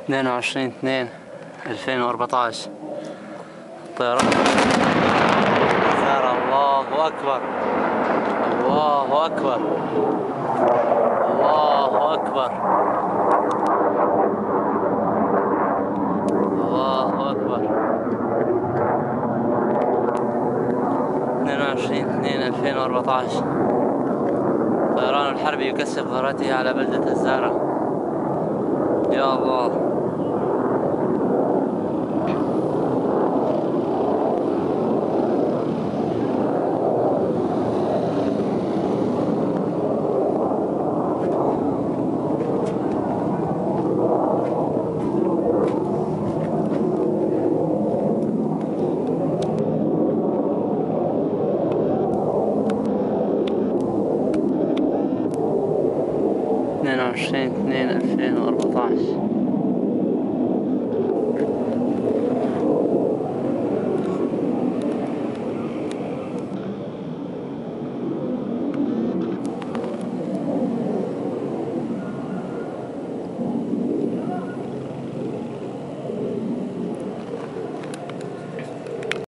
22/2/2014 طيران الزهرة. الله أكبر، الله أكبر، الله أكبر، الله أكبر. 22/2/2014 طيران الحربي يكثف غارته على بلدة الزهرة. يا الله. اثنين وعشرين اثنين 2014